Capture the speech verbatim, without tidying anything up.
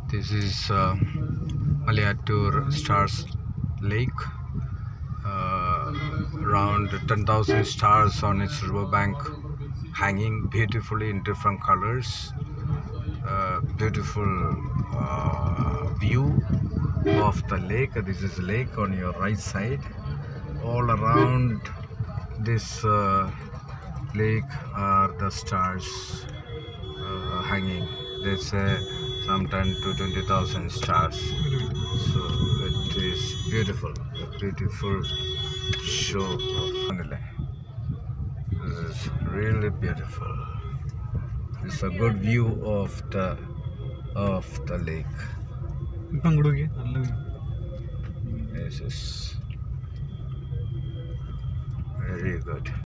This is uh, Malayatoor Stars Lake. Uh, around ten thousand stars on its riverbank, hanging beautifully in different colors. Uh, beautiful uh, view of the lake. This is lake on your right side. All around this uh, lake are the stars uh, hanging. They say some ten to twenty thousand stars. So it is beautiful, a beautiful show of Manila. This is really beautiful. It's a good view of the of the lake. This is very good.